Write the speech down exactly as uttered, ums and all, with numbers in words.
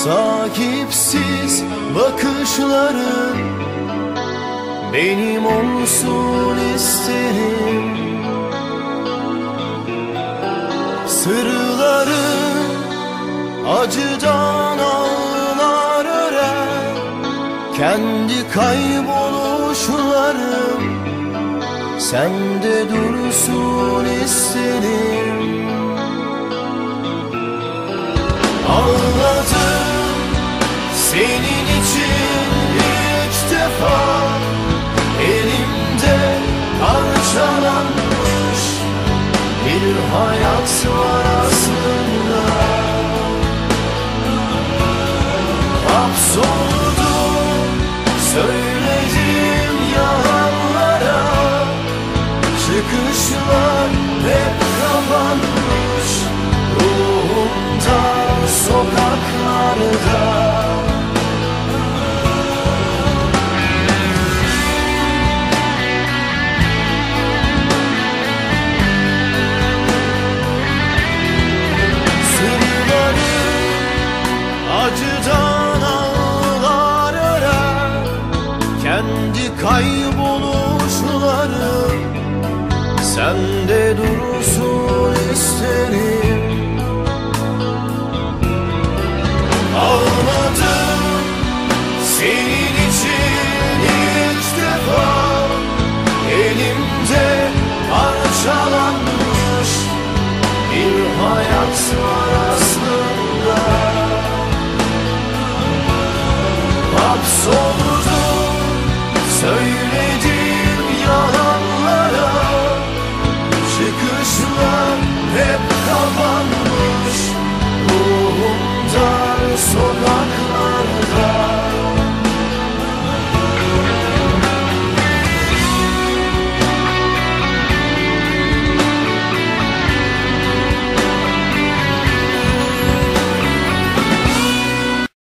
Sahipsiz bakışların benim olsun isterim. Sırları acıdan ağlar örer, kendi kayboluşlarım sende dursun isterim. Ağladım senin için ilk defa, elimde parçalanmış bir hayat var aslında. Hapsoldum söyledim yalanlara, çıkışlar hep kapanmış ruhumda, sokaklarda. Sırları acıdan ağlar örer, kendi kayboluşlarım sen